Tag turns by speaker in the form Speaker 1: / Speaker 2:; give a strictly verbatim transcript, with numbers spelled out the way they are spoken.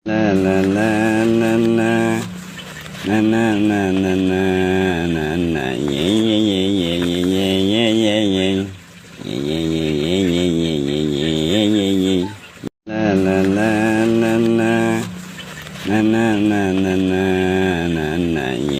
Speaker 1: La la la la la na na na na na na na ye ye ye ye ye ye ye ye ye ye ye ye ye ye ye ye ye ye la la la la la na na na na na na na ye